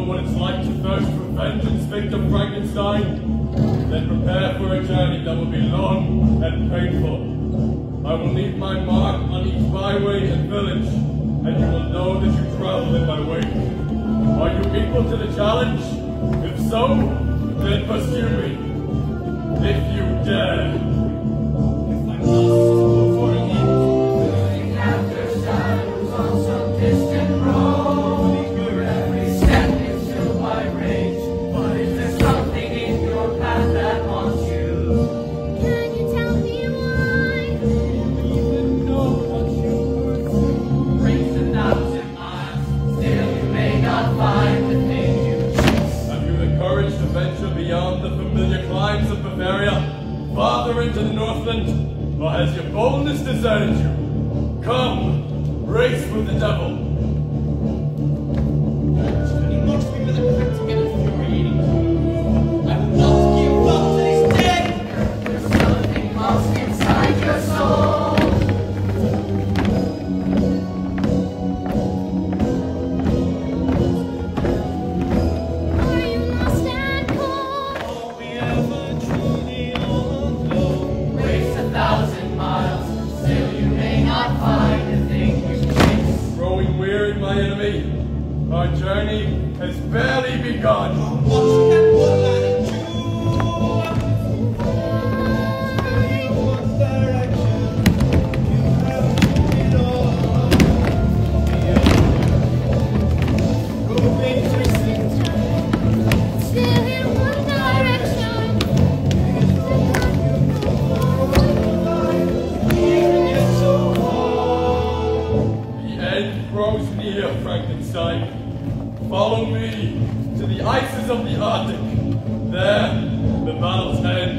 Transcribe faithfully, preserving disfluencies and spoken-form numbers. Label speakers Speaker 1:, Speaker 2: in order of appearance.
Speaker 1: what it's like to thirst for vengeance, Victor Frankenstein? Then prepare for a journey that will be long and painful. I will leave my mark on each byway and village, and you will know that you travel in my wake. Are you equal to the challenge? If so, then pursue me. If you dare. If I'm lost for an moving after shadows on some distant road, your every step is filled by rage. But is there something in your path that haunts you?
Speaker 2: Can you tell me why?
Speaker 1: Even know what you
Speaker 2: Race a thousand miles, still you may not find the thing you chase.
Speaker 1: Have you the courage to venture beyond the familiar climes of Bavaria, farther into the Northland, or has your boldness deserted you? Come, race with the devil.
Speaker 3: He looks me with a quick to get infuriating. I will not give up to this day!
Speaker 2: There's something lost inside your soul. Are you lost and cold?
Speaker 3: All we ever truly all know.
Speaker 2: Race a thousand miles, still you may not find the thing you chase.
Speaker 1: Growing weary, my enemy, our journey has barely begun.
Speaker 3: What can one man do? What direction? You have it all. Roving
Speaker 2: Twisting time, still in one direction.
Speaker 1: The end grows near, Frankenstein. Follow me to the ices of the Arctic. There, the battle's end